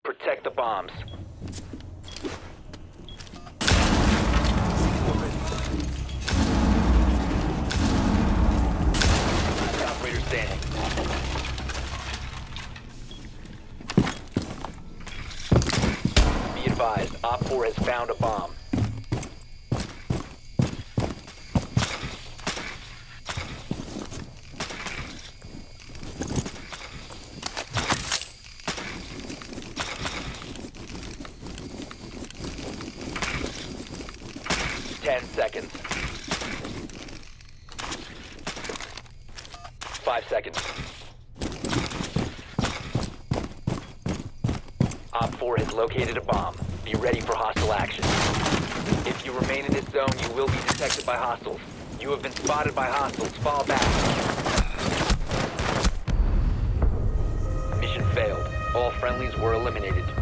Protect the bombs. Operator standing. Be advised, Op 4 has found a bomb. Seconds. 5 seconds. Op 4 has located a bomb. Be ready for hostile action. If you remain in this zone, you will be detected by hostiles. You have been spotted by hostiles. Fall back. Mission failed. All friendlies were eliminated.